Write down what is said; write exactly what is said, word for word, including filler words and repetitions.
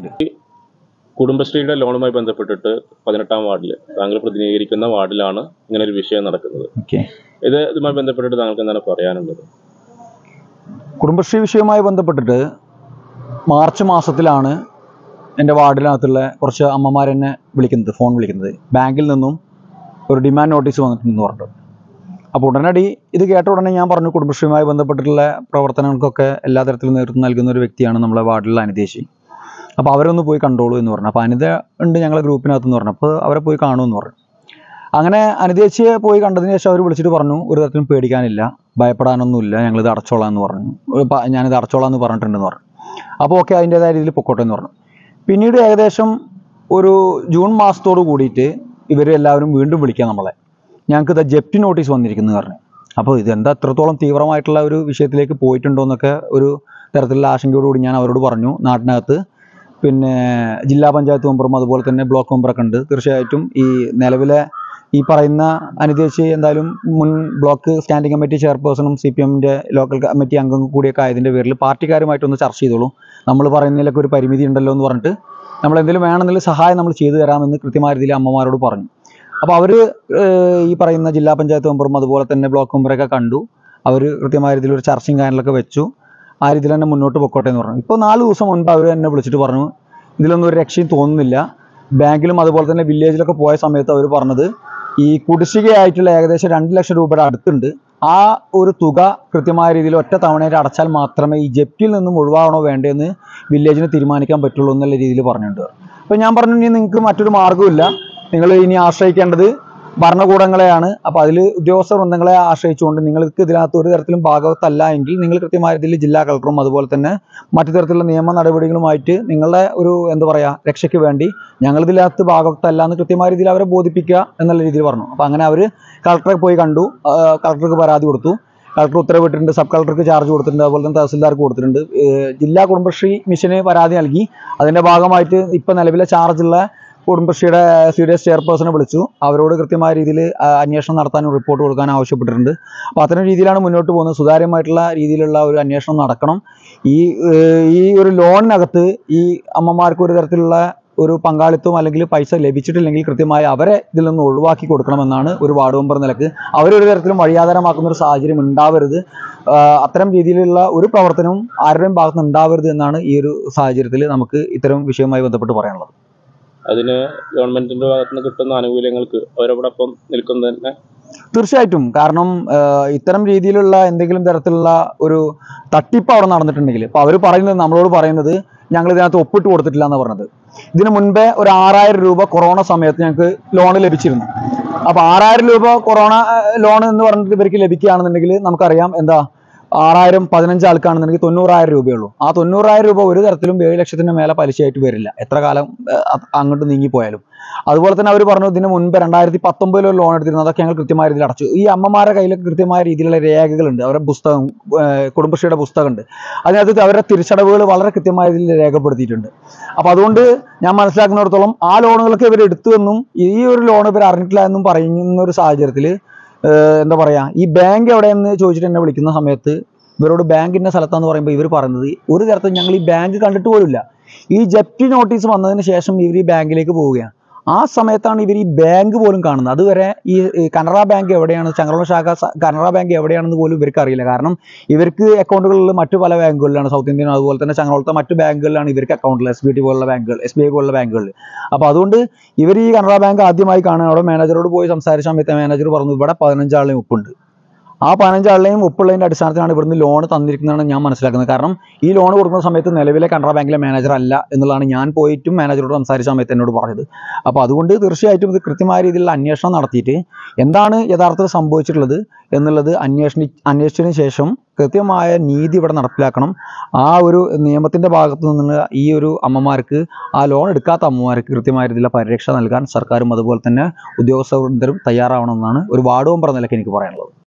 കാര്യത്തിലേക്ക്. കുടുംബശ്രീയുടെ ലോണുമായി ബന്ധപ്പെട്ടിട്ട് പതിനെട്ടാം വാർഡിൽ താങ്കൾ പ്രതിനിധീകരിക്കുന്ന വാർഡിലാണ് ഇങ്ങനെ ഒരു വിഷയം നടക്കുന്നത്. ഓക്കെ, ഇത് ഇതുമായി ബന്ധപ്പെട്ടിട്ട് താങ്കൾക്ക് എന്താണ് പറയാനുള്ളത്? കുടുംബശ്രീ വിഷയവുമായി ബന്ധപ്പെട്ടിട്ട് മാർച്ച് മാസത്തിലാണ് എൻ്റെ വാർഡിനകത്തുള്ള കുറച്ച് അമ്മമാരെന്നെ വിളിക്കുന്നത്, ഫോൺ വിളിക്കുന്നത്. ബാങ്കിൽ നിന്നും ഒരു ഡിമാൻഡ് നോട്ടീസ് വന്നിട്ടുണ്ടെന്ന് പറഞ്ഞിട്ട്. അപ്പോൾ ഉടനടി ഇത് കേട്ട ഉടനെ ഞാൻ പറഞ്ഞു, കുടുംബശ്രീയുമായി ബന്ധപ്പെട്ടിട്ടുള്ള പ്രവർത്തനങ്ങൾക്കൊക്കെ എല്ലാ തരത്തിലും നേതൃത്വം നൽകുന്ന ഒരു വ്യക്തിയാണ് നമ്മളെ വാർഡിലുള്ള അനിതേശി. അപ്പോൾ അവരൊന്ന് പോയി കണ്ടോളൂ എന്ന് പറഞ്ഞു. അപ്പോൾ അനിത ഉണ്ട് ഞങ്ങളെ ഗ്രൂപ്പിനകത്തെന്ന് പറഞ്ഞു. അപ്പോൾ അവരെ പോയി കാണുമെന്ന് പറഞ്ഞു. അങ്ങനെ അനിതേച്ചിയെ പോയി കണ്ടതിന് ശേഷം അവർ വിളിച്ചിട്ട് പറഞ്ഞു, ഒരു തരത്തിലും പേടിക്കാനില്ല, ഭയപ്പെടാനൊന്നുമില്ല, ഞങ്ങളിത് അടച്ചോളാം എന്ന് പറഞ്ഞു. ഞാനിത് അടച്ചോളാം എന്ന് പറഞ്ഞിട്ടുണ്ടെന്ന് പറഞ്ഞു. അപ്പോൾ ഓക്കെ, അതിൻ്റേതായ രീതിയിൽ പൊക്കോട്ടെ എന്ന് പറഞ്ഞു. പിന്നീട് ഏകദേശം ഒരു ജൂൺ മാസത്തോട് കൂടിയിട്ട് ഇവർ എല്ലാവരും വീണ്ടും വിളിക്കുക നമ്മളെ, ഞങ്ങൾക്ക് ഇതാ ജപ്തി നോട്ടീസ് വന്നിരിക്കുന്നു പറഞ്ഞു. അപ്പോൾ ഇതെന്താ എത്രത്തോളം തീവ്രമായിട്ടുള്ള ഒരു വിഷയത്തിലേക്ക് പോയിട്ടുണ്ടോ എന്നൊക്കെ ഒരു തരത്തിലുള്ള ആശങ്കയോടുകൂടി ഞാൻ അവരോട് പറഞ്ഞു. നാട്ടിനകത്ത് പിന്നെ ജില്ലാ പഞ്ചായത്ത് മെമ്പറും അതുപോലെ തന്നെ ബ്ലോക്ക് മെമ്പറൊക്കെ ഉണ്ട്. തീർച്ചയായിട്ടും ഈ നിലവിലെ ഈ പറയുന്ന അനിതേശി എന്തായാലും മുൻ ബ്ലോക്ക് സ്റ്റാൻഡിംഗ് കമ്മിറ്റി ചെയർപേഴ്സണും സി പി എമ്മിൻ്റെ ലോക്കൽ കമ്മിറ്റി അംഗം കൂടിയൊക്കെ ആയതിൻ്റെ പേരിൽ പാർട്ടിക്കാരുമായിട്ടൊന്ന് ചർച്ച ചെയ്തോളൂ, നമ്മൾ പറയുന്നതിലൊക്കെ ഒരു പരിമിതി ഉണ്ടല്ലോ എന്ന് പറഞ്ഞിട്ട് നമ്മൾ എന്തെങ്കിലും വേണമെന്നുള്ള സഹായം നമ്മൾ ചെയ്തു തരാമെന്ന് കൃത്യമായ രീതിയിൽ അമ്മമാരോട് പറഞ്ഞു. അപ്പോൾ അവർ ഈ പറയുന്ന ജില്ലാ പഞ്ചായത്ത് മെമ്പറും അതുപോലെ തന്നെ ബ്ലോക്ക് മെമ്പറൊക്കെ കണ്ടു. അവർ കൃത്യമായ രീതിയിൽ ഒരു ചർച്ചയും കാര്യങ്ങളൊക്കെ വെച്ചു. ആ രീതിയിൽ തന്നെ മുന്നോട്ട് പൊക്കോട്ടെ എന്ന് പറഞ്ഞു. ഇപ്പോൾ നാല് ദിവസം മുൻപ് അവർ എന്നെ വിളിച്ചിട്ട് പറഞ്ഞു, ഇതിലൊന്നും ഒരു രക്ഷയും തോന്നുന്നില്ല. ബാങ്കിലും അതുപോലെ തന്നെ വില്ലേജിലൊക്കെ പോയ സമയത്ത് അവർ പറഞ്ഞത് ഈ കുടിശ്ശികയായിട്ടുള്ള ഏകദേശം രണ്ട് ലക്ഷം രൂപയുടെ അടുത്തുണ്ട്. ആ ഒരു തുക കൃത്യമായ രീതിയിൽ ഒറ്റ തവണയായിട്ട് അടച്ചാൽ മാത്രമേ ഈ ജപ്തിയിൽ നിന്നും ഒഴിവാകണോ വേണ്ടതെന്ന് വില്ലേജിന് തീരുമാനിക്കാൻ പറ്റുള്ളൂ എന്നുള്ള രീതിയിൽ പറഞ്ഞിട്ടുണ്ട്. അപ്പോൾ ഞാൻ പറഞ്ഞു, ഇനി നിങ്ങൾക്ക് മറ്റൊരു മാർഗ്ഗമില്ല, നിങ്ങൾ ഇനി ആശ്രയിക്കേണ്ടത് ഭരണകൂടങ്ങളെയാണ്. അപ്പോൾ അതിൽ ഉദ്യോഗസ്ഥ വൃന്ദങ്ങളെ ആശ്രയിച്ചുകൊണ്ട് നിങ്ങൾക്ക് ഇതിനകത്ത് ഒരു തരത്തിലും ഭാഗവത്തല്ല എങ്കിൽ നിങ്ങൾ കൃത്യമായ രീതിയിൽ ജില്ലാ കളക്ടറും അതുപോലെ തന്നെ മറ്റു തരത്തിലുള്ള നിയമ നടപടികളുമായിട്ട് നിങ്ങളുടെ ഒരു എന്താ പറയുക രക്ഷയ്ക്ക് വേണ്ടി ഞങ്ങളിതിനകത്ത് ഭാഗവത്തല്ല എന്ന് കൃത്യമായ രീതിയിൽ അവരെ ബോധിപ്പിക്കുക എന്നുള്ള രീതിയിൽ പറഞ്ഞു. അപ്പോൾ അങ്ങനെ അവർ കളക്ടറെ പോയി കണ്ടു, കളക്ടർക്ക് പരാതി കൊടുത്തു. കളക്ടർ ഉത്തരവിട്ടിട്ടുണ്ട്, സബ് കളക്ടർക്ക് ചാർജ് കൊടുത്തിട്ടുണ്ട്, അതുപോലെ തന്നെ തഹസിൽദാർക്ക് കൊടുത്തിട്ടുണ്ട്. ജില്ലാ കുടുംബശ്രീ മിഷന് പരാതി നൽകി. അതിൻ്റെ ഭാഗമായിട്ട് ഇപ്പോൾ നിലവിലെ ചാർജുള്ള കുടുംബശ്രീയുടെ സി ഡി എസ് ചെയർപേഴ്സണെ വിളിച്ചു. അവരോട് കൃത്യമായ രീതിയിൽ അന്വേഷണം നടത്താനും റിപ്പോർട്ട് കൊടുക്കാനും ആവശ്യപ്പെട്ടിട്ടുണ്ട്. അപ്പോൾ അത്തരം രീതിയിലാണ് മുന്നോട്ട് പോകുന്നത്. സുതാര്യമായിട്ടുള്ള രീതിയിലുള്ള ഒരു അന്വേഷണം നടക്കണം. ഈ ഈ ഒരു ലോണിനകത്ത് ഈ അമ്മമാർക്ക് ഒരു തരത്തിലുള്ള ഒരു പങ്കാളിത്തം അല്ലെങ്കിൽ പൈസ ലഭിച്ചിട്ടില്ലെങ്കിൽ കൃത്യമായി അവരെ ഇതിൽ നിന്ന് ഒഴിവാക്കി കൊടുക്കണമെന്നാണ് ഒരു വാർഡ് മെമ്പർ നിലക്ക്. അവരൊരു തരത്തിലും വഴിയാധാരമാക്കുന്ന ഒരു സാഹചര്യം ഉണ്ടാവരുത്, അത്തരം രീതിയിലുള്ള ഒരു പ്രവർത്തനവും ആരുടെയും ഭാഗത്ത് ഉണ്ടാവരുത് എന്നാണ് ഈ ഒരു സാഹചര്യത്തിൽ നമുക്ക് ഇത്തരം വിഷയവുമായി ബന്ധപ്പെട്ട് പറയാനുള്ളത്. അതിന് ഗവൺമെന്റിന്റെ ഭാഗത്ത് നിന്ന് കിട്ടുന്ന ആനുകൂല്യങ്ങൾക്ക് അവരോടൊപ്പം നിൽക്കുന്നത് തന്നെ തീർച്ചയായിട്ടും. കാരണം ഇത്തരം രീതിയിലുള്ള എന്തെങ്കിലും തരത്തിലുള്ള ഒരു തട്ടിപ്പ് അവിടെ നടന്നിട്ടുണ്ടെങ്കിൽ ഇപ്പോൾ അവർ പറയുന്നത് നമ്മളോട് പറയുന്നത് ഞങ്ങൾ ഇതിനകത്ത് ഒപ്പിട്ട് കൊടുത്തിട്ടില്ല എന്ന് പറഞ്ഞത്. ഇതിനു മുൻപേ ഒരു ആറായിരം രൂപ കൊറോണ സമയത്ത് ഞങ്ങൾക്ക് ലോൺ ലഭിച്ചിരുന്നു. അപ്പോൾ ആറായിരം രൂപ കൊറോണ ലോൺ എന്ന് പറഞ്ഞിട്ട് ഇവർക്ക് ലഭിക്കുകയാണെന്നുണ്ടെങ്കിൽ നമുക്കറിയാം എന്താ, ആറായിരം പതിനഞ്ച് ആൾക്കാണെന്നുണ്ടെങ്കിൽ തൊണ്ണൂറായിരം രൂപയുള്ളൂ. ആ തൊണ്ണൂറായിരം രൂപ ഒരു തരത്തിലും ഏഴ് ലക്ഷത്തിന് മേലെ പലിശയായിട്ട് വരില്ല, എത്ര കാലം അങ്ങോട്ട് നീങ്ങിപ്പോയാലും. അതുപോലെ തന്നെ അവർ പറഞ്ഞു ഇതിന് മുൻപ് രണ്ടായിരത്തി പത്തൊമ്പതിൽ ഒരു ലോൺ എടുത്തിരുന്നു, അതൊക്കെ ഞങ്ങൾ കൃത്യമായ രീതിയിൽ അടച്ചു. ഈ അമ്മമാരുടെ കയ്യിലൊക്കെ കൃത്യമായ രീതിയിലുള്ള രേഖകളുണ്ട്, അവരുടെ പുസ്തകം, കുടുംബശ്രീയുടെ പുസ്തകമുണ്ട്. അതിനകത്ത് അവരുടെ തിരിച്ചടവുകൾ വളരെ കൃത്യമായ രീതിയിൽ രേഖപ്പെടുത്തിയിട്ടുണ്ട്. അപ്പോൾ അതുകൊണ്ട് ഞാൻ മനസ്സിലാക്കുന്നിടത്തോളം ആ ലോണുകളൊക്കെ ഇവർ എടുത്തു എന്നും ഈ ഒരു ലോൺ ഇവർ അറിഞ്ഞിട്ടില്ല എന്നും പറയുന്ന ഒരു സാഹചര്യത്തിൽ എന്താ പറയുക, ഈ ബാങ്ക് എവിടെയെന്ന് ചോദിച്ചിട്ട് എന്നെ വിളിക്കുന്ന സമയത്ത് ഇവരോട് ബാങ്കിൻ്റെ സ്ഥലത്താന്ന് പറയുമ്പോൾ ഇവർ പറയുന്നത് ഒരു തരത്തിൽ ഞങ്ങൾ ഈ ബാങ്ക് കണ്ടിട്ട് പോലുമില്ല. ഈ ജപ്തി നോട്ടീസ് വന്നതിന് ശേഷം ഇവർ ഈ ബാങ്കിലേക്ക് പോവുകയാണ്. ആ സമയത്താണ് ഇവർ ഈ ബാങ്ക് പോലും കാണുന്നത്. അതുവരെ ഈ കനറ ബാങ്ക് എവിടെയാണ്, ചങ്ങരോളം ശാഖ കനറ ബാങ്ക് എവിടെയാണെന്ന് പോലും ഇവർക്ക് അറിയില്ല. കാരണം ഇവർക്ക് അക്കൗണ്ടുകളിൽ മറ്റു പല ബാങ്കുകളിലാണ്, സൗത്ത് ഇന്ത്യൻ അതുപോലെ തന്നെ ചങ്ങരോളത്തെ മറ്റു ബാങ്കുകളിലാണ് ഇവർക്ക് അക്കൗണ്ടിൽ, എസ് ബി ടി പോലുള്ള ബാങ്കുകൾ, എസ് ബി ഐ പോലുള്ള ബാങ്കുകളിൽ. അപ്പോൾ അതുകൊണ്ട് ഇവർ ഈ കനറ ബാങ്ക് ആദ്യമായി കാണുക. അവിടെ മാനേജറോട് പോയി സംസാരിച്ച സമയത്ത് മാനേജർ പറഞ്ഞു ഇവിടെ പതിനഞ്ചാളെയും ഒപ്പുണ്ട്. ആ പതിനഞ്ചാളിലെയും ഒപ്പുള്ളതിൻ്റെ അടിസ്ഥാനത്തിലാണ് ഇവിടുന്ന് ലോൺ തന്നിരിക്കുന്നതാണ് ഞാൻ മനസ്സിലാക്കുന്നത്. കാരണം ഈ ലോൺ കൊടുക്കുന്ന സമയത്ത് നിലവിലെ കനറ ബാങ്കിലെ മാനേജർ അല്ല എന്നുള്ളതാണ് ഞാൻ പോയിട്ടും മാനേജറോട് സംസാരിച്ച സമയത്ത് എന്നോട് പറഞ്ഞത്. അപ്പോൾ അതുകൊണ്ട് തീർച്ചയായിട്ടും ഇത് കൃത്യമായ രീതിയിലുള്ള അന്വേഷണം നടത്തിയിട്ട് എന്താണ് യഥാർത്ഥത്തിൽ സംഭവിച്ചിട്ടുള്ളത് എന്നുള്ളത് അന്വേഷണി അന്വേഷിച്ചതിന് ശേഷം കൃത്യമായ നീതി ഇവിടെ നടപ്പിലാക്കണം. ആ ഒരു നിയമത്തിൻ്റെ ഭാഗത്തു നിന്നുള്ള ഈ ഒരു അമ്മമാർക്ക്, ആ ലോൺ എടുക്കാത്ത അമ്മമാർക്ക് കൃത്യമായ രീതിയിലുള്ള പരിരക്ഷ നൽകാൻ സർക്കാരും അതുപോലെ തന്നെ ഉദ്യോഗസ്ഥരും തയ്യാറാവണമെന്നാണ് ഒരു വാർഡ് മെമ്പർ നിലയ്ക്ക് എനിക്ക് പറയാനുള്ളത്.